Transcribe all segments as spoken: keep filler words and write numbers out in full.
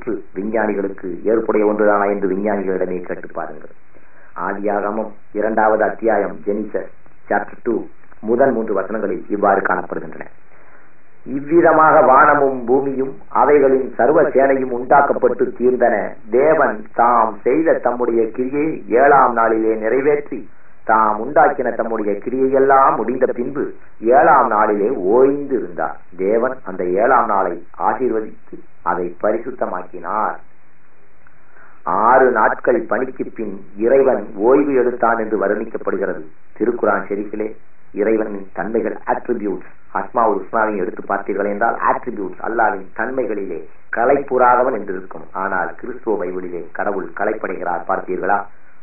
கூற்று விஞ்ஞானிகளுக்கு ஏற்புடைய ஒன்றுதானா என்று விஞ்ஞானிகளிடமே கேட்டு பாருங்கள். ஆதியாகமம் இரண்டாவது அத்தியாயம் ஜெனிசஸ் சாப்டர் டூ முதல் மூன்று வசனங்களில் இவ்வாறு காணப்படுகின்றன. இவ்விதமாக வானமும் பூமியும் அவைகளின் சர்வ சேனையும் உண்டாக்கப்பட்டு தீர்ந்தன. தேவன் தாம் செய்த தம்முடைய கிரியை ஏழாம் நாளிலே நிறைவேற்றி தாம் உண்டாக்கின தம்முடைய கிரியையெல்லாம் முடிந்த பின்பு ஏழாம் நாளிலே ஓய்ந்து இருந்தார். தேவன் அந்த ஏழாம் நாளை ஆசீர்வதித்து அதை பரிசுத்தமாக்கினார். ஆறு நாட்கள் பணிக்கு பின் இறைவன் ஓய்வு எடுத்தான் என்று வர்ணிக்கப்படுகிறது. திருக்குரான் ஷெரீஃபிலே இறைவனின் தன்மைகள் ஆட்ரிபியூட்ஸ், அஸ்மாவுல் ஹுஸ்னாவை எடுத்து பார்த்தீர்கள் என்றால் ஆட்ரிபியூட்ஸ் அல்லாஹ்வின் தன்மைகளிலே களைப்புறாதவன் என்று இருக்கும். ஆனால் கிறிஸ்துவ பைபிளிலே கடவுள் களைப்படைகிறார். பார்த்தீர்களா?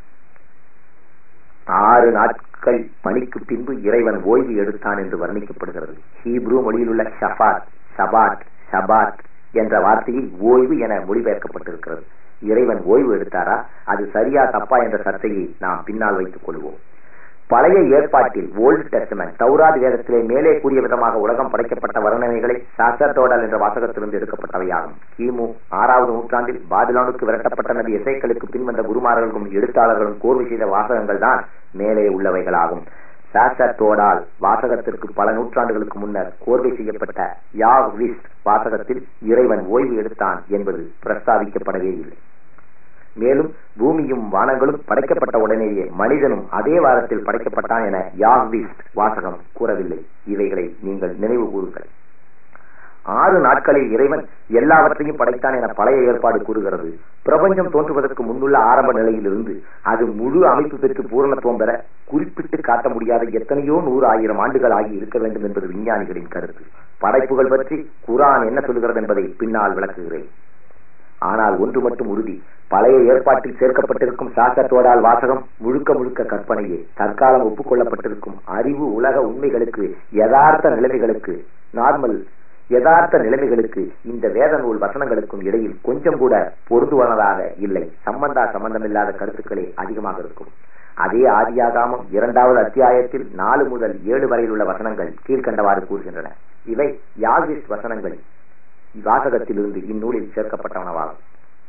ஆறு நாட்கள் பணிக்கு பின்பு இறைவன் ஓய்வு எடுத்தான் என்று வர்ணிக்கப்படுகிறது. ஹீப்ரூ மொழியில் உள்ள ஷபாத் ஷபாத் ஷபாத் என்ற வார்த்தையில் ஓய்வு என மொழிபெயர்க்கப்பட்டிருக்கிறது. இறைவன் ஓய்வு எடுத்தாரா? அது சரியா தப்பா என்ற சர்ச்சையை நாம் பின்னால் வைத்துக் கொள்வோம். பழைய ஏற்பாட்டில் ஓல்டு டெஸ்டமென்ட் தௌராத் வேதத்திலே மேலே கூறிய விதமாக உலகம் படைக்கப்பட்ட வர்ணனைகளை சாசர்தோடல் என்ற வாசகத்திலிருந்து எடுக்கப்பட்டவையாகும். கிமு ஆறாவது நூற்றாண்டில் பாபிலோனுக்கு விரட்டப்பட்ட நபி எசேக்கியலுக்கு பின்வந்த குருமார்களும் எழுத்தாளர்களும் கோர்வை செய்த வாசகங்கள் தான் மேலே உள்ளவைகளாகும். சாசர்தோடால் வாசகத்திற்கு பல நூற்றாண்டுகளுக்கு முன்னர் கோர்வை செய்யப்பட்ட யாஹ்விஸ் வாசகத்தில் இறைவன் ஓய்வு எடுத்தான் என்பது பிரஸ்தாபிக்கப்படவே இல்லை. மேலும் பூமியும் வானங்களும் படைக்கப்பட்ட உடனேயே மனிதனும் அதே வாரத்தில் படைக்கப்பட்டான் என யாஹ்விஸ் வாசகம் கூறவில்லை. இவைகளை நீங்கள் நினைவு கூறுங்கள். ஆறு நாட்களில் இறைவன் எல்லாவற்றையும் படைத்தான் என பழைய ஏற்பாடு கூறுகிறது. பிரபஞ்சம் தோன்றுவதற்கு முன்னுள்ள ஆரம்ப நிலையிலிருந்து அது முழு அமைப்பு பெற்று பூரணத்துவம் பெற குறிப்பிட்டு காட்ட முடியாத எத்தனையோ நூறு ஆயிரம் ஆண்டுகள் ஆகி இருக்க வேண்டும் என்பது விஞ்ஞானிகளின் கருத்து. படைப்புகள் பற்றி குர்ஆன் என்ன சொல்கிறது என்பதை பின்னால் விளக்குகிறேன். ஆனால் ஒன்று மட்டும் உறுதி, பழைய ஏற்பாட்டில் சேர்க்கப்பட்டிருக்கும் சாசர்தோடால் வாசகம் முழுக்க முழுக்க கற்பனையே. தற்காலம் ஒப்புக்கொள்ளப்பட்டிருக்கும் அறிவு உலக உண்மைகளுக்கு யதார்த்த நிலைமைகளுக்கு நார்மல் யதார்த்த நிலைமைகளுக்கு இந்த வேத நூல் வசனங்களுக்கும் இடையில் கொஞ்சம் கூட பொருந்துவனதாக இல்லை. சம்பந்தா சம்பந்தமில்லாத கருத்துக்களே அதிகமாக இருக்கும். அதே ஆதியாகமம் இரண்டாவது அத்தியாயத்தில் நாலு முதல் ஏழு வரையில் உள்ள வசனங்கள் கீழ்கண்டவாறு கூறுகின்றன. இவை யாஹ்விஸ் வசனங்கள் வாசகத்திலிருந்து இந்நூலில் சேர்க்கப்பட்டவனவாகும்.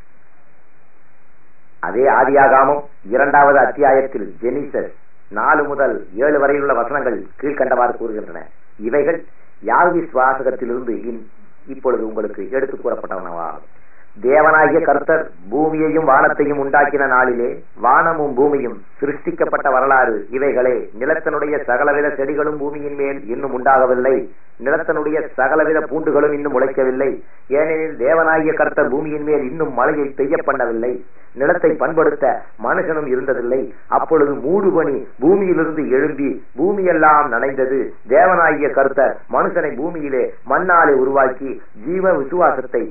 அதே ஆதியாகமம் இரண்டாவது அத்தியாயத்தில் ஜெனிசஸ் நாலு முதல் ஏழு வரையிலுள்ள வசனங்கள் கீழ்கண்டவாறு கூறுகின்றன. இவைகள் யாஹ்விஸ் வாசகத்திலிருந்து இப்பொழுது உங்களுக்கு எடுத்து கூறப்பட்டவனவாகும். தேவனாகிய கர்த்தர் பூமியையும் வானத்தையும் உண்டாக்கின நாளிலே வானமும் பூமியும் சிருஷ்டிக்கப்பட்ட வரலாறு இவைகளே. நிலத்தினுடைய சகலவித செடிகளும் பூமியின் மேல் இன்னும் உண்டாகவில்லை, நிலத்தினுடைய சகலவித பூண்டுகளும் இன்னும் உழைக்கவில்லை. ஏனெனில் தேவனாகிய கர்த்தர் பூமியின் மேல் இன்னும் மழையை பெய்ய பண்ணவில்லை, நிலத்தை பண்படுத்த மனுஷனும் இருந்ததில்லை. அப்பொழுது மூடுபனி பூமியிலிருந்து எழும்பி பூமியெல்லாம் நனைந்தது. தேவனாகிய கர்த்தர் மனுஷனை பூமியிலே மண்ணாலே உருவாக்கி ஜீவ விசுவாசத்தை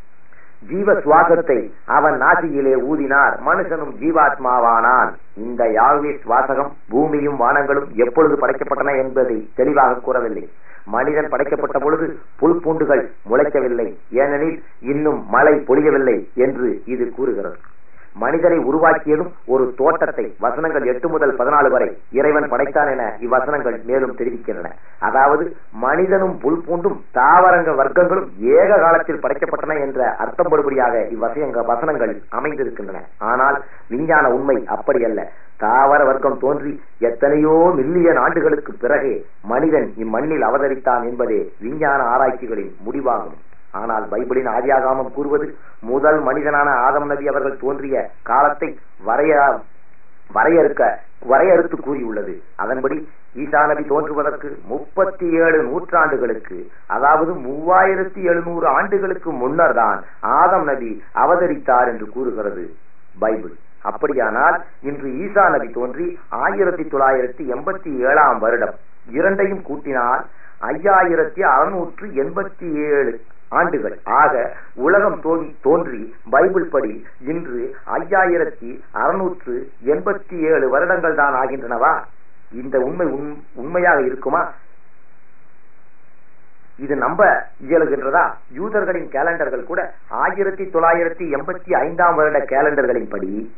ஜீவ சுவாசத்தை அவன் நாசியிலே ஊதினார், மனுஷனும் ஜீவாத்மாவானான். இந்த யாஹ்விஸ் வாசகம் பூமியும் வானங்களும் எப்பொழுது படைக்கப்பட்டன என்பதை தெளிவாக கூறவில்லை. மனிதன் படைக்கப்பட்ட பொழுது புல் பூண்டுகள் முளைக்கவில்லை, ஏனெனில் இன்னும் மழை பொழியவில்லை என்று இது கூறுகிறது. மனிதனை உருவாக்கியதும் ஒரு தோட்டத்தை வசனங்கள் எட்டு முதல் பதினாலு வரை இறைவன் படைத்தான் என இவ்வசனங்கள் மேலும் தெரிவிக்கின்றன. அதாவது மனிதனும் புல் பூண்டும் தாவரங்க வர்க்கங்களும் ஏக காலத்தில் படைக்கப்பட்டன என்ற அர்த்தம் படுபடியாக இவ்வசங்க வசனங்கள் அமைந்திருக்கின்றன. ஆனால் விஞ்ஞான உண்மை அப்படி அல்ல. தாவர வர்க்கம் தோன்றி எத்தனையோ மில்லியன் ஆண்டுகளுக்கு பிறகே மனிதன் இம்மண்ணில் அவதரித்தான் என்பதே விஞ்ஞான ஆராய்ச்சிகளின் முடிவாகும். ஆனால் பைபிளின் ஆதியாகமம் கூறுவது முதல் மனிதனான ஆதம் நபி அவர்கள் தோன்றிய காலத்தை வரைய வரையறுக்க வரையறுத்து கூறியுள்ளது. அதன்படி ஈசா நபி தோன்றுவதற்கு முப்பத்தி ஏழு நூற்றாண்டுகளுக்கு அதாவது மூவாயிரத்தி எழுநூறு ஆண்டுகளுக்கு முன்னர் தான் ஆதம் நபி அவதரித்தார் என்று கூறுகிறது பைபிள். அப்படியானால் இன்று ஈசா நபி தோன்றி ஆயிரத்தி தொள்ளாயிரத்தி எண்பத்தி ஏழாம் வருடம் இரண்டையும் கூட்டினால் ஐயாயிரத்தி அறுநூற்று எண்பத்தி ஏழு ஆண்டுகள் ஆக உலகம் தோன்றி பைபிள் படி இன்று ஐயாயிரத்தி அறுநூற்று எண்பத்தி ஏழு வருடங்கள் தான் ஆகின்றனவா? இந்த உண்மை உண்மையாக இருக்குமா? இது நம்ப இயலுகின்றதா? யூதர்களின் கேலண்டர்கள் கூட ஆயிரத்தி தொள்ளாயிரத்தி எண்பத்தி ஐந்தாம் வருட கேலண்டர்களின் படி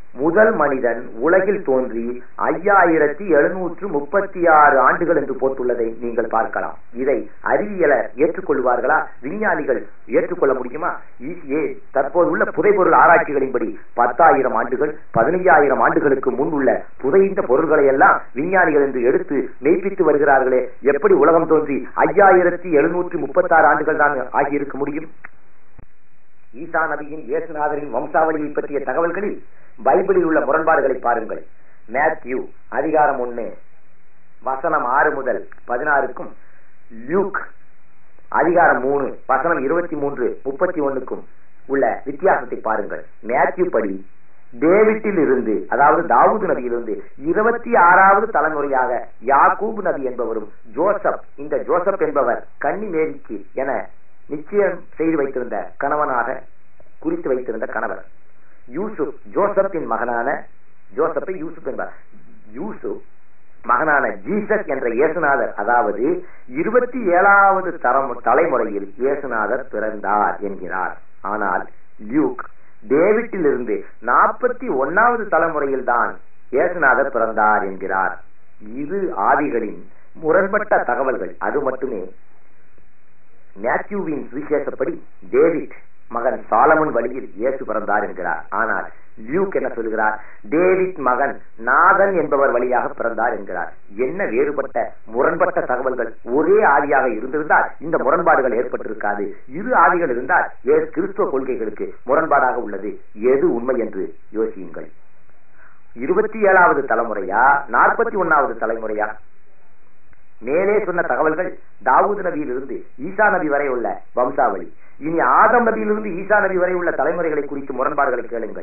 முதல் மனிதன் உலகில் தோன்றி ஐயாயிரத்தி எழுநூற்று முப்பத்தி ஆறு ஆண்டுகள் என்று போட்டுள்ளதை நீங்கள் பார்க்கலாம். இதை அறிவியலர் ஏற்றுக்கொள்வார்களா? விஞ்ஞானிகள் ஏற்றுக்கொள்ள முடியுமா? தற்போதுள்ள புதைபொருள் ஆராய்ச்சிகளின்படி பத்தாயிரம் ஆண்டுகள் பதினைஞ்சாயிரம் ஆண்டுகளுக்கு முன் உள்ள புதைந்த பொருள்களை எல்லாம் விஞ்ஞானிகள் என்று எடுத்து மெய்ப்பித்து வருகிறார்களே. எப்படி உலகம் தோன்றி ஐயாயிரத்தி எழுநூற்றி முப்பத்தி ஆறு ஆண்டுகள் தான் ஆகியிருக்க முடியும்? ஈசா நபியின் இயேசுநாதரின் வம்சாவளியை பற்றிய தகவல்களில் பைபிளில் உள்ள முரண்பாடுகளை பாருங்கள். மேத்யூ அதிகாரம் ஒன்று வசனம் ஆறு முதல் பதினாறுக்கும், லியூக் அதிகாரம் மூணு வசனம் இருபத்தி மூன்று முப்பத்தி ஒன்னுக்கும் உள்ள வித்தியாசத்தை பாருங்கள். மேத்யூ படி டேவிட்டில் இருந்து, அதாவது தாவூது நபியிலிருந்து இருபத்தி ஆறாவது தலைமுறையாக யாக்கூப் நபி என்பவரும் ஜோசப், இந்த ஜோசப் என்பவர் கன்னி மேரிக்கு என நிச்சயம் செய்து வைத்திருந்த கணவனாக குறித்து வைத்திருந்த கணவர். யூசுப் ஜோசப்பின் மகனான ஜோசப்பை யூசுப் என்பார். யூசுப் மகனான ஜீசஸ் என்ற இயேசுநாதர், அதாவது இருபத்தி ஏழாவது தலைமுறையில் இயேசுநாதர் பிறந்தார் என்கிறார். ஆனால் லியூக் டேவிட்டில் இருந்து நாற்பத்தி ஒன்னாவது தலைமுறையில் தான் இயேசுநாதர் பிறந்தார் என்கிறார். இரு ஆதிகளின் முரண்பட்ட தகவல்கள். அது மட்டுமே மேத்யூவின் சுவிசேஷப்படி டேவிட் மகன் சாலமன் வழியில் இயேசு பிறந்தார் என்கிறார். ஆனால் லியூக் என்ன சொல்கிறார்? டேவிட் மகன் நாதன் என்பவர் வழியாக பிறந்தார் என்கிறார். என்ன வேறுபட்ட முரண்பட்ட தகவல்கள்! ஒரே ஆதியாக இருந்திருந்தால் இந்த முரண்பாடுகள் ஏற்பட்டிருக்காது. இரு ஆதிகள் இருந்தால் ஏழு கிறிஸ்துவ கொள்கைகளுக்கு முரண்பாடாக உள்ளது. எது உண்மை என்று யோசியுங்கள். இருபத்தி ஏழாவது தலைமுறையா நாற்பத்தி ஒன்னாவது தலைமுறையா? மேலே சொன்ன தகவல்கள் தாவூது நபியிலிருந்து ஈசா நபி வரை உள்ள வம்சாவளி. இனி ஆதம் நபியிலிருந்து ஈசா நபி வரை உள்ள தலைமுறைகளை குறித்து முரண்பாடுகளை கேளுங்கள்.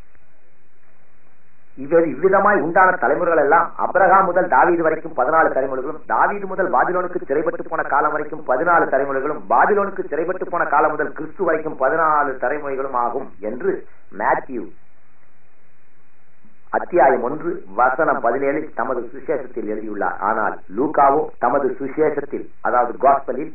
இவர் இவ்விதமாய் உண்டான தலைமுறைகள் எல்லாம் அப்ரஹாம் முதல் தாவீது வரைக்கும் பதினாலு தலைமுறைகளும், தாவீது முதல் பாபிலோனுக்கு சிறைப்பட்டு போன காலம் வரைக்கும் பதினாலு தலைமுறைகளும், பாபிலோனுக்கு சிறைப்பட்டு போன காலம் முதல் கிறிஸ்து வரைக்கும் பதினாலு தலைமுறைகளும் ஆகும் என்று மேத்யூ அத்தியாயம் ஒன்று வசனம் பதினேழில் தமது சுசேஷத்தில் எழுதியுள்ளார். ஆனால் லூக்காவோ தமது சுசேஷத்தில், அதாவது காஸ்பலில்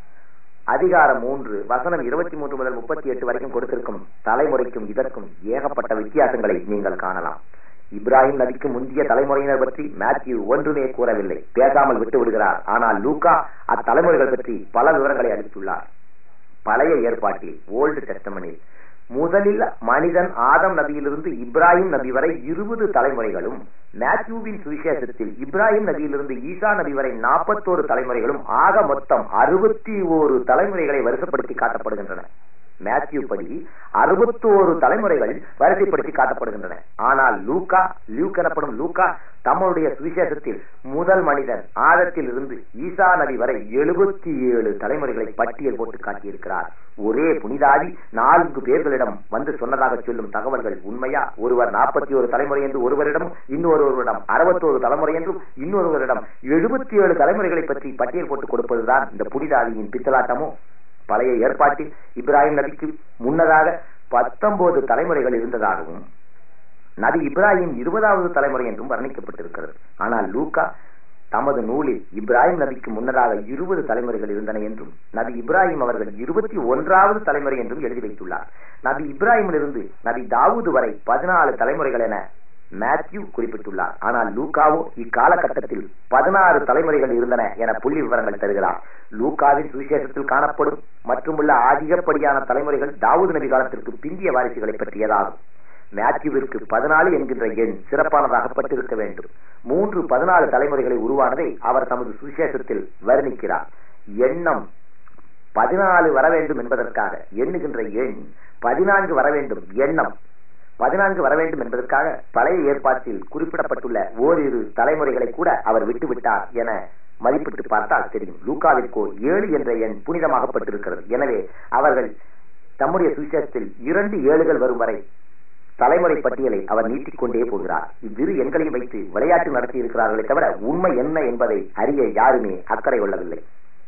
அதிகாரம் மூன்று வசனம் இருபத்தி மூன்று முதல் முப்பத்தி எட்டு வரைக்கும் கொடுத்திருக்கும் தலைமுறைக்கும் இதற்கும் ஏகப்பட்ட வித்தியாசங்களை நீங்கள் காணலாம். இப்ராஹிம் நபிக்கு முந்தைய தலைமுறையினர் பற்றி மேத்யூ ஒன்றுமே கூறவில்லை, பேசாமல் விட்டு விடுகிறார். ஆனால் லூக்கா அத்தலைமுறைகள் பற்றி பல விவரங்களை அளித்துள்ளார். பழைய ஏற்பாட்டில், ஓல்டு டெஸ்டமென்டில் முதலில் மனிதன் ஆதம் நபியிலிருந்து இப்ராஹிம் நபி வரை இருபது தலைமுறைகளும், மேத்யூவின் சுவிசேஷத்தில் இப்ராஹிம் நபியிலிருந்து ஈசா நபி வரை நாற்பத்தோரு தலைமுறைகளும், ஆக மொத்தம் அறுபத்தி ஓரு தலைமுறைகளை வரிசைப்படுத்தி காட்டப்படுகின்றன. மேத்யூ படி அறுபத்தோரு தலைமுறைகள் வரிசைப்படுத்தி காட்டப்படுகின்றன. ஆனால் லூக்கா லியூக் எனப்படும் லூக்கா தம்முடைய சுவிசேஷத்தில் முதல் மனிதன் ஆதத்தில் இருந்து ஈசா நபி வரை எழுபத்தி ஏழு தலைமுறைகளை பட்டியல் போட்டு காட்டியிருக்கிறார். ஒரே புனிதாதி நான்கு பேர்களிடம் வந்து சொன்னதாக சொல்லும் தகவல்கள் உண்மையா? ஒருவர் நாற்பத்தி ஒரு தலைமுறை என்று ஒருவரிடம், இன்னொருவரிடம் அறுபத்தோரு தலைமுறை என்றும், இன்னொருவரிடம் எழுபத்தி ஏழு தலைமுறைகளை பற்றி பட்டியல் போட்டு கொடுப்பதுதான் இந்த புனிதாதியின் பித்தலாட்டமோ? பழைய ஏற்பாட்டில் இப்ராஹிம் நபிக்கு முன்னதாக பத்தொன்பது தலைமுறைகள் இருந்ததாகவும், நபி இப்ராஹிம் இருபதாவது தலைமுறை என்றும் வர்ணிக்கப்பட்டிருக்கிறது. ஆனால் லூக்கா தமது நூலில் இப்ராஹிம் நபிக்கு முன்னதாக இருபது தலைமுறைகள் இருந்தன என்றும், நபி இப்ராஹிம் அவர்கள் இருபத்தி ஒன்றாவது தலைமுறை என்றும் எழுதி வைத்துள்ளார். நபி இப்ராஹிமிலிருந்து நபி தாவூது வரை பதினாலு தலைமுறைகள் என மேத்யூ குறிப்பிட்டுள்ளார். ஆனால் லூக்காவோ இக்காலகட்டத்தில் பதினாறு தலைமுறைகள் இருந்தன என புள்ளி விவரங்கள் தருகிறார். லூக்காவின் சுவிசேஷத்தில் காணப்படும் மற்றும் உள்ள அதிகப்படியான தலைமுறைகள் தாவூது நபி காலத்திற்கு பிந்திய வாரிசுகளை பற்றியதாகும். மேத்யூவிற்கு பதினாலு என்கின்ற எண் சிறப்பானதாகப்பட்டிருக்க வேண்டும். மூன்று பதினாலு தலைமுறைகளை உருவானதை அவர் தமது சுவிசேஷத்தில் வர்ணிக்கிறார். எண்ணம் பதினாலு வர வேண்டும் என்பதற்காக எண்ணுகின்ற எண் பதினான்கு வர வேண்டும், எண்ணம் பதினான்கு வர வேண்டும் என்பதற்காக பழைய ஏற்பாட்டில் குறிப்பிடப்பட்டுள்ள ஓரிரு தலைமுறைகளை கூட அவர் விட்டுவிட்டார் என மதிப்பிட்டு பார்த்தால் தெரியும். லூக்காவிற்கோ ஏழு என்ற எண் புனிதமாகப்பட்டிருக்கிறது. எனவே அவர்கள் தம்முடைய சுவிசேஷத்தில் இரண்டு ஏழுகள் வரும் வரை தலைமுறை பட்டியலை அவர் நீட்டிக்கொண்டே போகிறார். இவ்விரு எண்களையும் வைத்து விளையாட்டு நடத்தி இருக்கிறார்களே தவிர உண்மை என்ன என்பதை அறிய யாருமே அக்கறை கொள்ளவில்லை.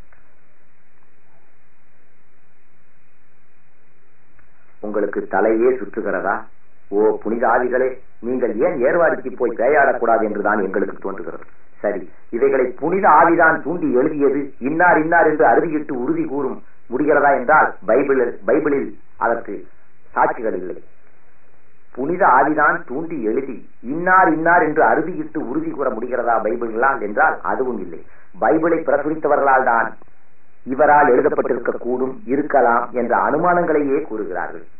உங்களுக்கு தலையே சுற்றுகிறதா? ஓ புனித ஆவிகளே, நீங்கள் ஏன் ஏர்வாடிக்கு போய் பேயாடக்கூடாது என்றுதான் எங்களுக்கு தோன்றுகிறது. சரி, இவைகளை புனித ஆவிதான் தூண்டி எழுதியது, இன்னார் இன்னார் என்று அறுதியிட்டு உறுதி கூறும் முடிகிறதா என்றால் பைபிளில் பைபிளில் அதற்கு சாட்சிகள் இல்லை. புனித ஆவிதான் தூண்டி எழுதி இன்னார் இன்னார் என்று அறுதியிட்டு உறுதி கூற முடிகிறதா பைபிள்களால் என்றால் அதுவும் இல்லை. பைபிளை பிரசுரித்தவர்களால் தான் இவரால் எழுதப்பட்டிருக்க கூடும், இருக்கலாம் என்ற அனுமானங்களையே கூறுகிறார்கள்.